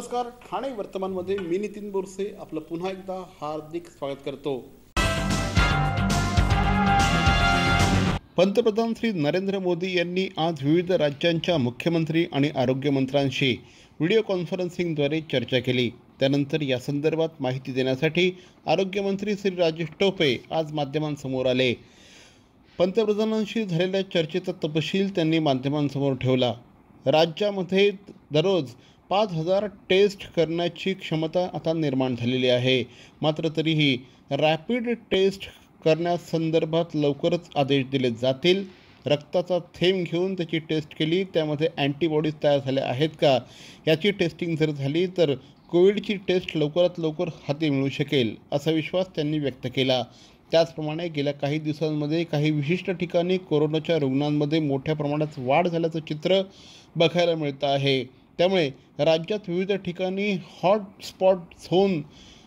नमस्कार, ठाणे वर्तमानमध्ये मी नितीन बोरसे आपलं पुन्हा एकदा हार्दिक स्वागत करतो। पंतप्रधान श्री नरेंद्र मोदी यांनी आज विविध राज्यांच्या मुख्यमंत्री आणि आरोग्यमंत्र्यांशी व्हिडिओ कॉन्फरन्सिंगद्वारे चर्चा केली। त्यानंतर या संदर्भात माहिती देण्यासाठी आरोग्यमंत्री श्री राजेश टोपे आज माध्यमांसमोर आले। पंतप्रधानांशी झालेल्या चर्चेचा तपशील त्यांनी माध्यमांसमोर ठेवला। राज्यामध्ये दररोज 5,000 टेस्ट करण्याची क्षमता आता निर्माण झालेली आहे। मात्र तरीही रॅपिड टेस्ट करण्यासंदर्भात लवकरच आदेश दिले जातील। रक्ताचा थेंब घेऊन त्याची टेस्ट केली, त्यामध्ये अँटीबॉडीज तयार झाल्या आहेत का याची टेस्टिंग जर झाली तर कोविडची टेस्ट लवकरात लवकर हाती मिळू शकेल, असा विश्वास त्यांनी व्यक्त केला। त्याचप्रमाणे गेल्या काही दिवसांमध्ये काही विशिष्ट ठिकाणी कोरोनाच्या रुग्णांमध्ये मोठ्या प्रमाणात वाढ झाल्याचं चित्र बघायला मिळतं आहे। त्यामुळे राज्यात विविध ठिकाणी हॉटस्पॉट झोन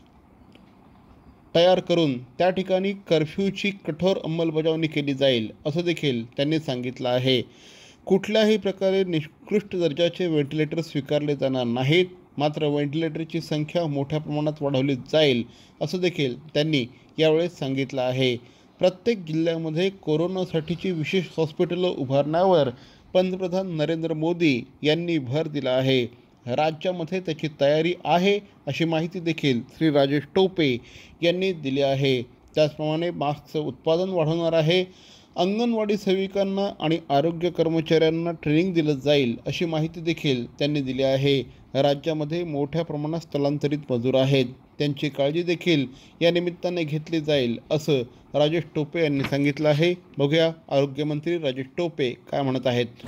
तयार करून त्या ठिकाणी कर्फ्यूची कठोर अंमलबजावणी केली जाईल, असं देखील त्यांनी सांगितलं आहे। कुठल्याही प्रकारे निकृष्ट दर्जाचे व्हेंटिलेटर स्वीकारले जाणार नाहीत, मात्र व्हेंटिलेटरची संख्या मोठ्या प्रमाणात वाढवली जाईल, असं देखील त्यांनी यावेळेस सांगितलं आहे। प्रत्येक जिल्ह्यामध्ये कोरोनासाठीची विशेष हॉस्पिटल उभारण्यावर पंतप्रधान नरेंद्र मोदी यांनी भर दिला आहे। राज्यामध्ये त्याची तयारी आहे, अशी माहिती देखील श्री राजेश टोपे यांनी दिली आहे। त्याचप्रमाणे मास्कचं उत्पादन वाढवणार आहे। अंगणवाडी सेविकांना आणि आरोग्य कर्मचाऱ्यांना ट्रेनिंग दिलं जाईल, अशी माहिती देखील त्यांनी दिली आहे। राज्यामध्ये मोठ्या प्रमाणात स्थलांतरित मजूर आहेत, त्यांची काळजी देखील या निमित्ताने घेतली जाईल, असं राजेश टोपे यांनी सांगितलं आहे। बघूया आरोग्यमंत्री राजेश टोपे काय म्हणत आहेत।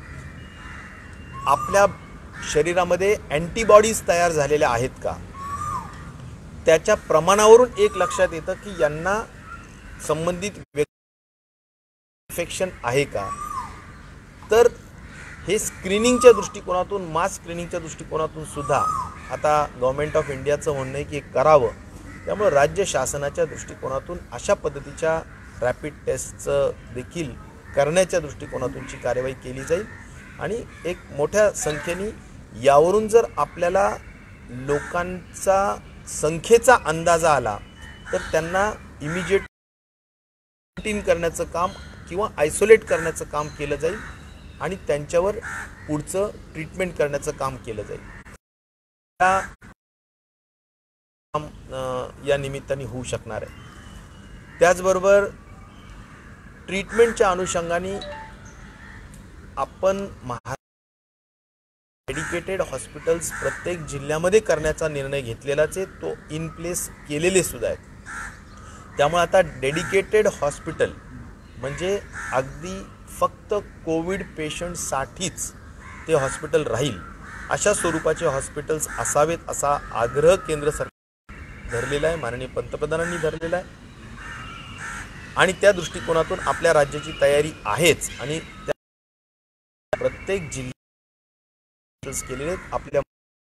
आपल्या शरीरामध्ये अँटीबॉडीज तयार झालेल्या आहेत का, त्याच्या प्रमाणावरून एक लक्षात येतं की यांना संबंधित इन्फेक्शन आहे का। तर हे स्क्रीनिंगच्या दृष्टिकोनातून, मास स्क्रीनिंगच्या दृष्टिकोनातून सुद्धा आता गव्हर्नमेंट ऑफ इंडियाचं म्हणणं आहे की करावं। त्यामुळे राज्य शासनाच्या दृष्टिकोनातून अशा पद्धतीच्या रॅपिड टेस्टचं देखील करण्याच्या दृष्टिकोनातूनची कार्यवाही केली जाईल आणि एक मोठ्या संख्येने यावरून जर आपल्याला लोकांचा संख्येचा अंदाजा आला तर त्यांना इमिजिएट क्वारंटाईन करण्याचं काम किंवा आयसोलेट करण्याचं काम केलं जाईल आणि त्यांच्यावर पुढचं ट्रीटमेंट करण्याचं काम केलं जाईल। या निमित्ताने होऊ शकणार आहे। त्याचबरोबर ट्रीटमेंटच्या अनुषंगाने आपण डेडिकेटेड हॉस्पिटल्स प्रत्येक जिल्ह्यामध्ये करण्याचा निर्णय घेतलेलाच आहे, तो इन प्लेस केलेले सुद्धा आहेत। त्यामुळे आता डेडिकेटेड हॉस्पिटल म्हणजे अगदी फक्त कोविड पेशंटसाठीच ते हॉस्पिटल राहील, अशा स्वरूपाचे हॉस्पिटल्स असावेत असा आग्रह केंद्र सरकार धरलेला आहे, माननीय पंतप्रधानांनी धरलेला आहे आणि त्या दृष्टिकोनातून आपल्या राज्याची तयारी आहेच आणि प्रत्येक जिल्ह्यात केलेले आहेत। आपल्या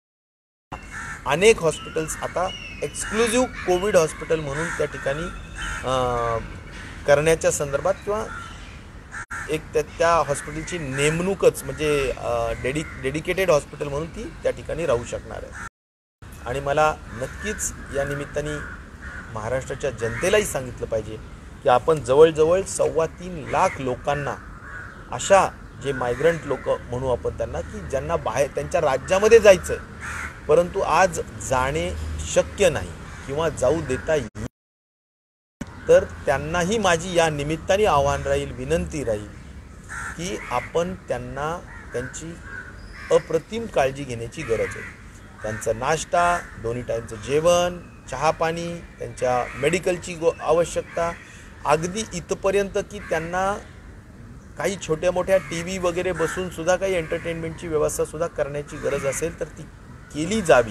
अनेक हॉस्पिटल्स आता एक्सक्लुझिव्ह कोविड हॉस्पिटल म्हणून त्या ठिकाणी करण्याच्या संदर्भात किंवा एक त्या हॉस्पिटलची नेमणूकच म्हणजे डेडिकेटेड हॉस्पिटल म्हणून ती त्या ठिकाणी राहू शकणार आहे। आणि मला नक्कीच या निमित्ताने महाराष्ट्राच्या जनतेलाही सांगितलं पाहिजे की आपण जवळजवळ 3.25 लाख लोकांना, अशा जे मायग्रंट लोक म्हणू आपण त्यांना, की ज्यांना बाहेर त्यांच्या राज्यामध्ये जायचं आहे परंतु आज जाणे शक्य नाही किंवा जाऊ देता येईल, तर त्यांनाही माझी या निमित्ताने आव्हान राहील, विनंती राहील की आपण त्यांना त्यांची अप्रतिम काळजी घेण्याची गरज आहे। त्यांचा नाश्ता, दोन्ही टाईमचं जेवण, चहा पाणी, त्यांच्या मेडिकलची आवश्यकता, अगदी इथपर्यंत की त्यांना काही छोट्या मोठ्या TV वगैरे बसून सुद्धा काही एंटरटेनमेंटची व्यवस्था सुद्धा करण्याची गरज असेल तर ती केली जावी।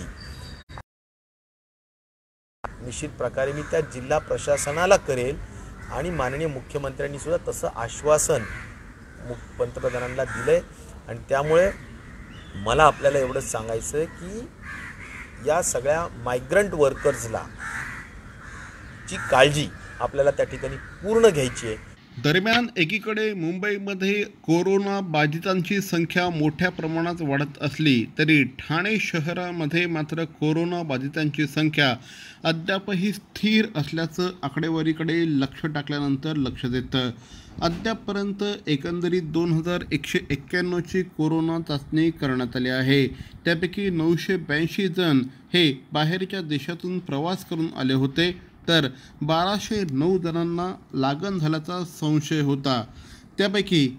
निश्चित प्रकारे मी त्या जिल्हा प्रशासनाला करेल आणि माननीय मुख्यमंत्र्यांनी सुद्धा तसं आश्वासन पंतप्रधानांना दिलंय आणि त्यामुळे मला आपल्याला एवढंच सांगायचं आहे की या सगळ्या मायग्रंट वर्कर्सला ची काळजी आपल्याला त्या ठिकाणी पूर्ण घ्यायची आहे। दरम्यान एकीकडे मुंबईमध्ये कोरोना बाधितांची संख्या मोठ्या प्रमाणात वाढत असली तरी ठाणे शहरामध्ये मात्र कोरोना बाधितांची संख्या अद्यापही स्थिर असल्याचं आकडेवारीकडे लक्ष टाकल्यानंतर लक्षात येतं. अद्यापपर्यंत एकंदरीत 2191ची कोरोना चाचणी करण्यात आली आहे. त्यापैकी 982 जण हे बाहेरच्या देशातून प्रवास करून आले होते, तर 1209 जणांना लागण झाल्याचा संशय होता. त्यापैकी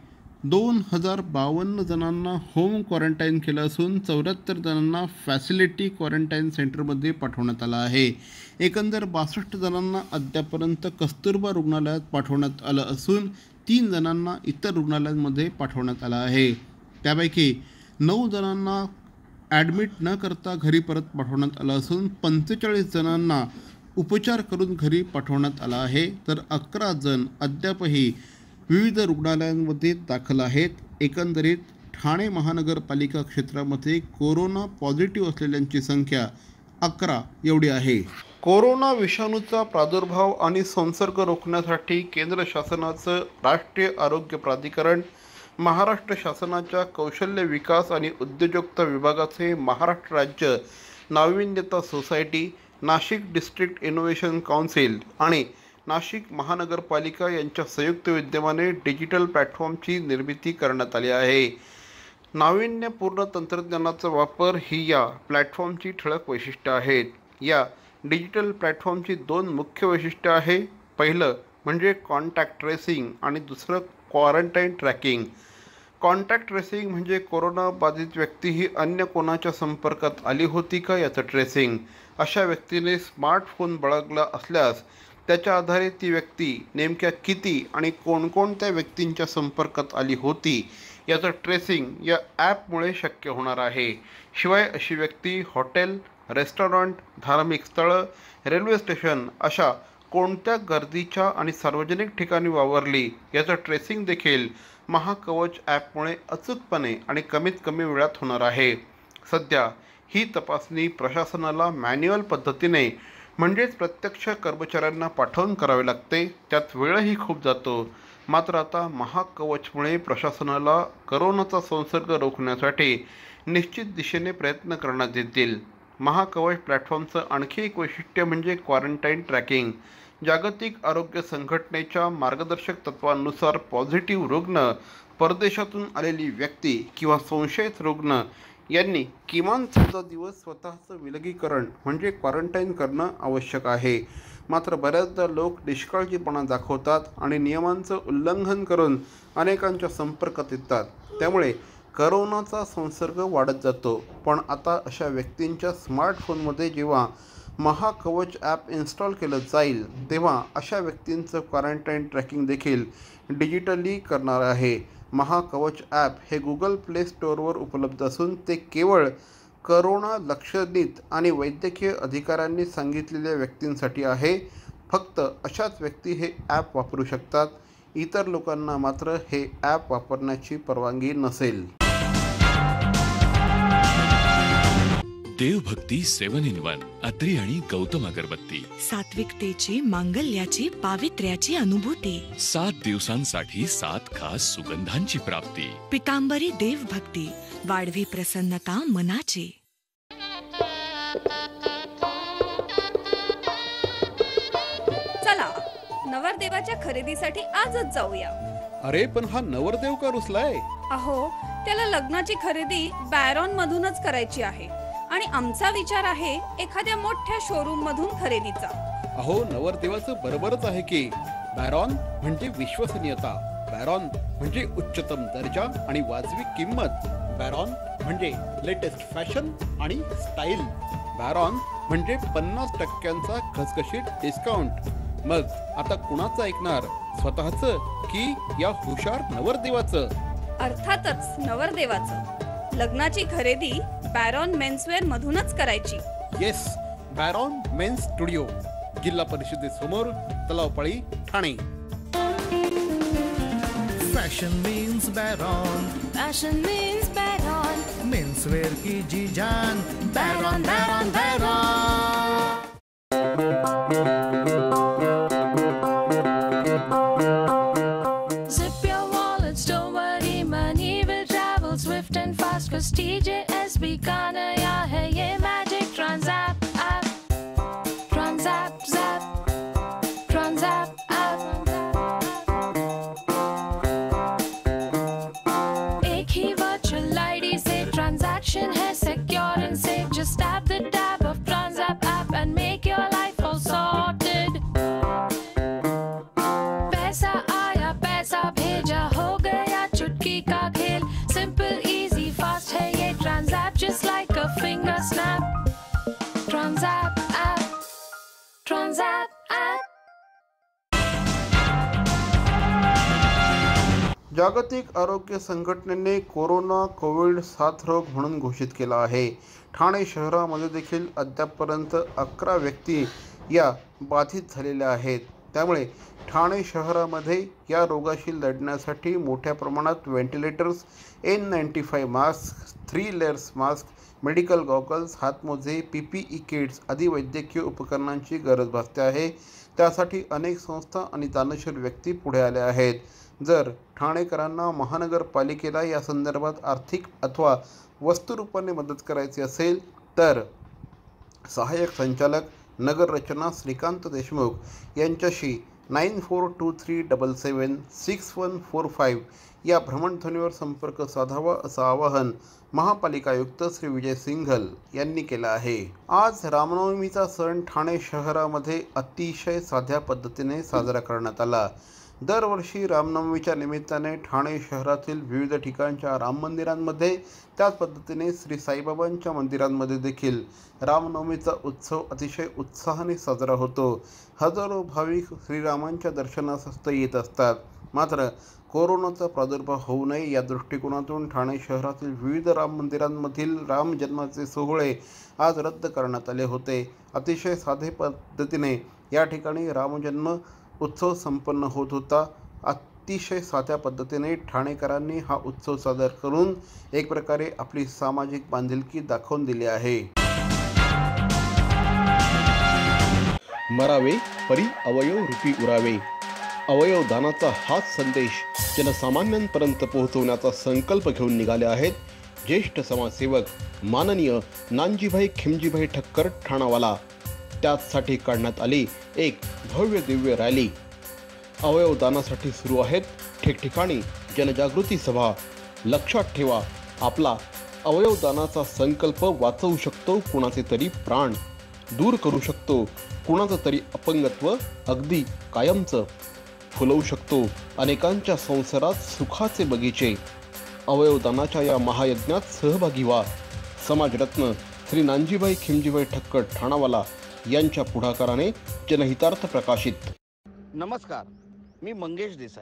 2052 जणांना होम क्वारंटाईन केलं असून 74 जणांना फॅसिलिटी क्वारंटाईन सेंटरमध्ये पाठवण्यात आलं आहे. एकंदर 62 जणांना अद्यापर्यंत कस्तुरबा रुग्णालयात पाठवण्यात आलं असून 3 जणांना इतर रुग्णालयांमध्ये पाठवण्यात आलं आहे. त्यापैकी 9 जणांना ॲडमिट न करता घरी परत पाठवण्यात आलं असून 45 जणांना उपचार करून घरी पाठवण्यात आला आहे, तर 11 जण अद्यापही विविध रुग्णालयांमध्ये दाखल आहेत. एकंदरीत ठाणे महानगरपालिका क्षेत्रामध्ये कोरोना पॉझिटिव्ह असलेल्यांची संख्या 11 एवढी आहे. कोरोना विषाणूचा प्रादुर्भाव आणि संसर्ग रोखण्यासाठी केंद्र शासनाचं राष्ट्रीय आरोग्य प्राधिकरण, महाराष्ट्र शासनाच्या कौशल्य विकास आणि उद्योजकता विभागाचे महाराष्ट्र राज्य नाविन्यता society, Nashik district innovation council आणि नाशिक महानगरपालिका यांच्या संयुक्त विद्यमाने डिजिटल प्लॅटफॉर्मची निर्मिती करण्यात आली आहे. नाविन्यपूर्ण तंत्रज्ञानाचा वापर ही या प्लॅटफॉर्मची ठळक वैशिष्ट्ये आहेत. या डिजिटल प्लॅटफॉर्मची 2 मुख्य वैशिष्ट्ये आहे. पहिलं म्हणजे कॉन्टॅक्ट ट्रेसिंग आणि दुसरं क्वारंटाईन ट्रॅकिंग. कॉन्टॅक्ट ट्रेसिंग म्हणजे कोरोना बाधित व्यक्ती ही अन्य कोणाच्या संपर्कात आली होती का याचं ट्रेसिंग. अशा व्यक्तीने स्मार्टफोन बाळगला असल्यास त्याच्या आधारे ती व्यक्ती नेमक्या किती आणि कोणकोणत्या व्यक्तींच्या संपर्कात आली होती याचं ट्रेसिंग या ॲपमुळे शक्य होणार आहे. शिवाय अशी व्यक्ती हॉटेल, रेस्टॉरंट, धार्मिक स्थळं, रेल्वे स्टेशन अशा कोणत्या गर्दीच्या आणि सार्वजनिक ठिकाणी वावरली याचं ट्रेसिंग देखील महाकवच ॲपमुळे अचूकपणे आणि कमीत कमी वेळात होणार आहे. सध्या ही तपासणी प्रशासनाला मॅन्युअल पद्धतीने म्हणजेच प्रत्यक्ष कर्मचाऱ्यांना पाठवून करावे लागते. त्यात वेळही खूप जातो. मात्र आता महाकवचमुळे प्रशासनाला करोनाचा संसर्ग रोखण्यासाठी निश्चित दिशेने प्रयत्न करण्यात येतील. महाकवच प्लॅटफॉर्मचं आणखी एक वैशिष्ट्य म्हणजे क्वारंटाईन ट्रॅकिंग. जागतिक आरोग्य संघटनेच्या मार्गदर्शक तत्वांनुसार पॉझिटिव्ह रुग्ण, परदेशातून आलेली व्यक्ती किंवा संशयित रुग्ण यांनी किमान 14 दिवस स्वतःचं विलगीकरण म्हणजे क्वारंटाईन करणं आवश्यक आहे. मात्र बऱ्याचदा लोक निष्काळजीपणा दाखवतात आणि नियमांचं उल्लंघन करून अनेकांच्या संपर्कात येतात. त्यामुळे करोनाचा संसर्ग वाढत जातो. पण आता अशा व्यक्तींच्या स्मार्टफोनमध्ये जेव्हा महाकवच ॲप इन्स्टॉल केलं जाईल तेव्हा अशा व्यक्तींचं क्वारंटाईन ट्रॅकिंग देखील डिजिटली करणार आहे. महाकवच ॲप हे गुगल प्ले स्टोअरवर उपलब्ध असून ते केवळ करोना लक्षणित आणि वैद्यकीय अधिकाऱ्यांनी सांगितलेल्या व्यक्तींसाठी आहे. फक्त अशाच व्यक्ती हे ॲप वापरू शकतात. इतर लोकांना मात्र हे ॲप वापरण्याची परवानगी नसेल. देवभक्ती 7-in-1 अत्री आणि गौतम अगरबत्ती. सात्विकतेची, मांगल्याची, पावित्र्याची अनुभूती. 7 दिवसांसाठी 7 खास सुगंधांची प्राप्ती. पितांबरी देवभक्ती, वाढवी प्रसन्नता मनाची. चला नवरदेवाच्या खरेदीसाठी आजच जाऊया. अरे पण हा नवरदेव का रुसलाय? अहो त्याला लग्नाची खरेदी बॅरॉन मधूनच करायची आहे आणि आमचा विचार आहे एखाद्या मोठ्या शोरूम मधून खरेदीचा. अहो नवरदेवाचं बरोबरच आहे की. बॅरॉन म्हणजे विश्वसनीयता, बॅरॉन म्हणजे उच्चतम दर्जा आणि वाजवी किंमत, बॅरॉन म्हणजे लेटेस्ट फॅशन आणि स्टाईल, बॅरॉन म्हणजे 50% खसखशीत डिस्काउंट. मग आता कुणाचं ऐकणार, स्वतःचं की या हुशार नवरदेवाचं? अर्थातच नवरदेवाचं. लग्नाची खरेदी बॅरॉन मेन्सवेअर मधूनच करायची. येस, बॅरॉन मेन्स स्टुडिओ, जिल्हा परिषदेसमोर, Talaopali, Thane. Fashion means Baron, fashion means Baron, menswear की जी जान, बैरॉन बैरॉन बैरॉन. TJSB का नया है ये magic Tranzapp app, Tranzapp zap, Tranzapp app. एक ही वर्चुअल आईडी से ट्रांजैक्शन है secure and safe. Just tap the tab of TransApp app and make your life all sorted. पैसा आया पैसा भेजा हो गया चुटकी का खेल। Simple easy fast है ये TransApp just like a finger snap. TransApp app, TransApp app. जागतिक आरोग्य संघटनेने कोरोना कोविड साथरोग म्हणून घोषित केला आहे. ठाणे शहरामध्ये देखील अद्यापपर्यंत 11 व्यक्ती या बाधित झालेल्या आहेत. त्यामुळे ठाणे शहरामध्ये या रोगाशी लढण्यासाठी मोठ्या प्रमाणात ventilators, N95 mask, 3 layers mask, medical goggles, हातमोजे, PPE किट्स आदी वैद्यकीय उपकरणांची गरज भासते आहे. त्यासाठी अनेक संस्था आणि दानशूर व्यक्ती पुढे आल्या आहेत. जर ठाणेकरांना महानगरपालिकेला या संदर्भात आर्थिक अथवा वस्तुरूपाने मदत करायची असेल तर सहाय्यक संचालक नगररचना श्रीकांत देशमुख यांच्याशी 9423776145 या भ्रमणध्वनीवर संपर्क साधावा असं आवाहन महापालिका आयुक्त श्री विजय सिंघल यांनी केलं आहे. आज रामनवमीचा सण ठाणे शहरामध्ये अतिशय साध्या पद्धतीने साजरा करण्यात आला. दरवर्षी रामनवमीच्या निमित्ताने ठाणे शहरातील विविध ठिकाणच्या राम मंदिरांमध्ये त्याच पद्धतीने श्री साईबाबांच्या मंदिरांमध्ये देखील रामनवमीचा उत्सव अतिशय उत्साहाने साजरा होतो. हजारो भाविक श्रीरामांच्या दर्शनासाठी येत असतात. मात्र कोरोनाचा प्रादुर्भाव होऊ नये या दृष्टिकोनातून ठाणे शहरातील विविध राम मंदिरांमधील राम जन्माचे सोहळे आज रद्द करण्यात आले होते. अतिशय साधे पद्धतीने या ठिकाणी रामजन्म उत्सव संपन्न होत होता. अतिशय साध्या पद्धतीने ठाणेकरांनी हा उत्सव सादर करून एक प्रकारे आपली सामाजिक बांधिलकी दाखवून दिली आहे. मरावे परी अवयव रूपी उरावे. अवयव दानाचा हाच संदेश जनसामान्यांपर्यंत पोहोचवण्याचा संकल्प घेऊन निघाले आहेत ज्येष्ठ समाजसेवक माननीय नानजीभाई खिमजीभाई ठक्कर ठाणावाला. त्याचसाठी काढण्यात आली एक भव्य दिव्य रॅली. अवयव दानासाठी सुरू आहेत ठिकठिकाणी जनजागृती सभा. लक्षात ठेवा, आपला अवयव दानाचा संकल्प वाचवू शकतो कुणाचे तरी प्राण, दूर करू शकतो कुणाचं तरी अपंगत्व अगदी कायमचं, फुलवू शकतो अनेकांच्या संसारात सुखाचे बगीचे. अवयवदानाच्या या महायज्ञात सहभागी व्हा. समाजरत्न श्री नानजीभाई खिमजीभाई ठक्कर ठाणावाला यांच्या पुढाकाराने जनहितार्थ प्रकाशित. नमस्कार, मी मंगेश देसाई.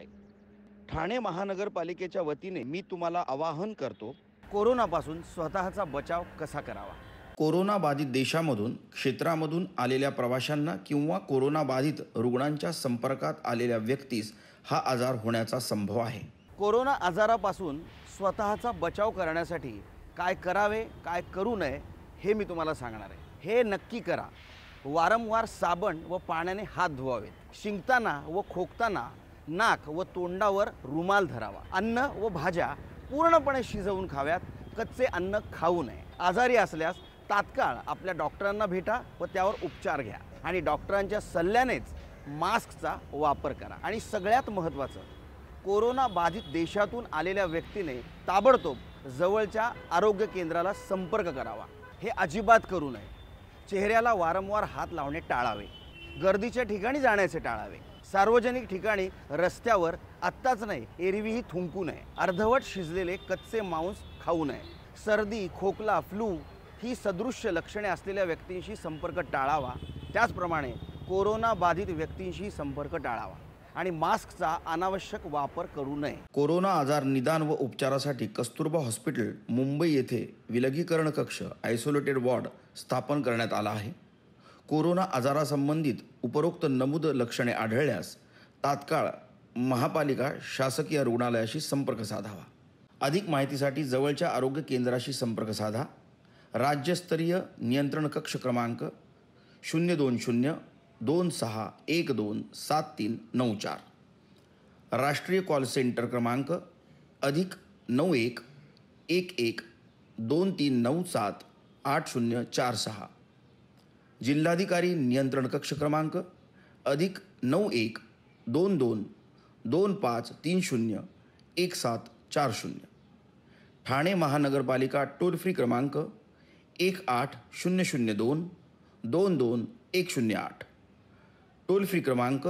ठाणे महानगरपालिकेच्या वतीने मी तुम्हाला आवाहन करतो, कोरोनापासून स्वतःचा बचाव कसा करावा. कोरोनाबाधित देशामधून क्षेत्रामधून आलेल्या प्रवाशांना किंवा कोरोनाबाधित रुग्णांच्या संपर्कात आलेल्या व्यक्तीस हा आजार होण्याचा संभव आहे. कोरोना आजारापासून स्वतःचा बचाव करण्यासाठी काय करावे काय करू नये हे मी तुम्हाला सांगणार आहे. हे नक्की करा. वारंवार साबण व पाण्याने हात धुवावेत. शिंकताना व खोकताना नाक व तोंडावर रुमाल धरावा. अन्न व भाज्या पूर्णपणे शिजवून खाव्यात. कच्चे अन्न खाऊ नये. आजारी असल्यास तात्काळ आपल्या डॉक्टरांना भेटा व त्यावर उपचार घ्या आणि डॉक्टरांच्या सल्ल्यानेच मास्कचा वापर करा. आणि सगळ्यात महत्त्वाचं, कोरोना बाधित देशातून आलेल्या व्यक्तीने ताबडतोब जवळच्या आरोग्य केंद्राला संपर्क करावा. हे अजिबात करू नये. चेहऱ्याला वारंवार हात लावणे टाळावे. गर्दीच्या ठिकाणी जाण्याचे टाळावे. सार्वजनिक ठिकाणी रस्त्यावर आत्ताच नाही एरवीही थुंकू नये. अर्धवट शिजलेले कच्चे मांस खाऊ नये. सर्दी, खोकला, फ्लू ही सदृश्य लक्षणे असलेल्या व्यक्तींशी संपर्क टाळावा. त्याचप्रमाणे कोरोना बाधित व्यक्तींशी संपर्क टाळावा आणि मास्कचा अनावश्यक वापर करू नये. कोरोना आजार निदान व उपचारासाठी कस्तुरबा हॉस्पिटल मुंबई येथे विलगीकरण कक्ष आयसोलेटेड वॉर्ड स्थापन करण्यात आला आहे. कोरोना आजारासंबंधित उपरोक्त नमूद लक्षणे आढळल्यास तात्काळ महापालिका शासकीय रुग्णालयाशी संपर्क साधावा. अधिक माहितीसाठी जवळच्या आरोग्य केंद्राशी संपर्क साधा. राज्यस्तरीय नियंत्रण कक्ष क्रमांक 02026127394. राष्ट्रीय कॉल सेंटर क्रमांक +91 11 23978046. जिल्हाधिकारी नियंत्रण कक्ष क्रमांक +912225301740. ठाणे महानगरपालिका टोल फ्री क्रमांक 1800222108. टोल फ्री क्रमांक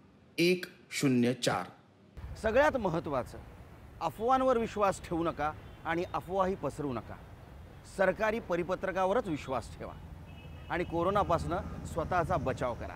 104. सगळ्यात महत्त्वाचं, अफवांवर विश्वास ठेवू नका आणि अफवाही पसरवू नका. सरकारी परिपत्रकावरच विश्वास ठेवा आणि कोरोनापासून स्वतःचा बचाव करा.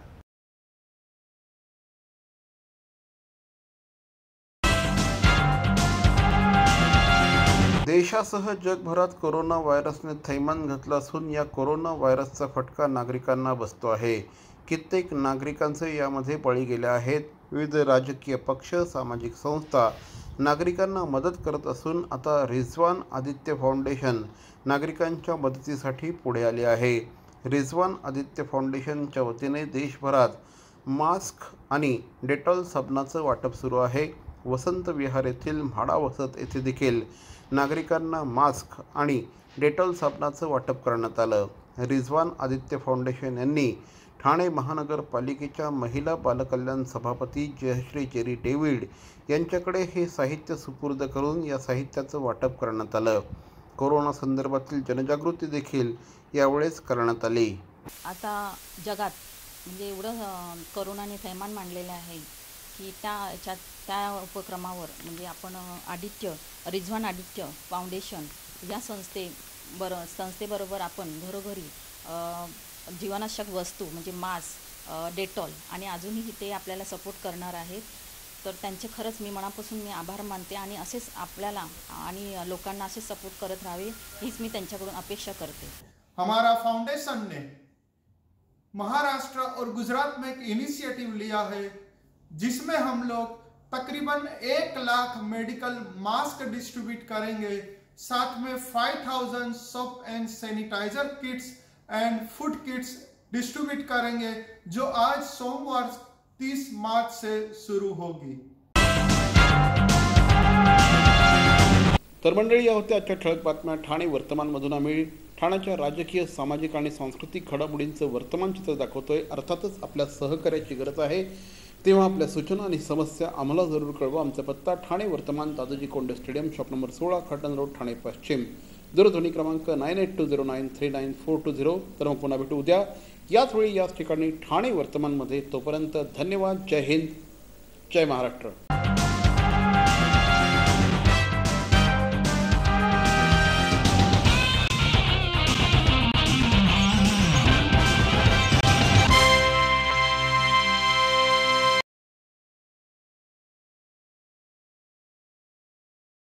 देशासह जगभरात कोरोना व्हायरसने थैमान घातलं असून या कोरोना व्हायरसचा फटका नागरिकांना बसतो आहे. कित्येक नागरिकांचे यामध्ये बळी गेले आहेत. विविध राजकीय पक्ष, सामाजिक संस्था नागरिकांना मदत करत असून आता रिझवान आदित्य फाउंडेशन नागरिकांच्या मदतीसाठी पुढे आले आहे. रिझवान आदित्य फाउंडेशनच्या वतीने देशभरात मास्क आणि डेटॉल साबणाचं वाटप सुरू आहे. वसंत विहार येथील म्हाडा वसत येथे देखील नागरिकांना मास्क आणि डेटॉल साबणाचं वाटप करण्यात आलं. रिझवान आदित्य फाउंडेशन यांनी ठाणे महानगरपालिकेच्या महिला बालकल्याण सभापती जयश्री जेरी डेव्हिड यांच्याकडे हे साहित्य सुपूर्द करून या साहित्याचं वाटप करण्यात आलं. कोरोना संदर्भातील जनजागृती देखील यावेळेस करण्यात आली. आता जगात म्हणजे एवढं कोरोनाने थैमान मांडलेलं आहे की त्या उपक्रमावर म्हणजे आपण रिझवान आदित्य फाउंडेशन या संस्थेबरोबर आपण घरोघरी जीवनावश्यक वस्तू म्हणजे मास्क, डेटॉल आणि अजूनही ते आपल्याला सपोर्ट करणार आहेत. तर त्यांचे खरंच मी मनापासून आभार मानते आणि असेच आपल्याला आणि लोकांना असेच सपोर्ट करत राहावे हीच मी त्यांच्याकडून अपेक्षा करते. हमारा फाउंडेशन ने महाराष्ट्र और गुजरात में एक इनिशिएटिव लिया है जिसमें हम लोग तकरीबन 1 लाख मेडिकल मास्क डिस्ट्रीब्यूट करेंगे. साथ में 5000 soap and sanitiser kits and food kits distribute करेंगे जो आज सोमवार 30 मार्च से शुरू होगी. तर मंडळी, या होत्या आजच्या ठळक बातम्या. ठाणे वर्तमानमधून आम्ही ठाण्याच्या राजकीय, सामाजिक आणि सांस्कृतिक घडामोडींचं वर्तमान चित्र दाखवतोय. अर्थातच आपल्या सहकार्याची गरज आहे, तेव्हा आपल्या सूचना आणि समस्या आम्हाला जरूर कळवा. आमचा पत्ता Thane Vartaman, Dadaji Konde stadium, shop number 16, Khatan road, Thane पश्चिम. दूरध्वनी क्रमांक 9820939420. तर मग पुन्हा भेटू उद्या याच वेळी याच ठिकाणी ठाणे वर्तमानमध्ये. तोपर्यंत धन्यवाद. जय हिंद, जय महाराष्ट्र.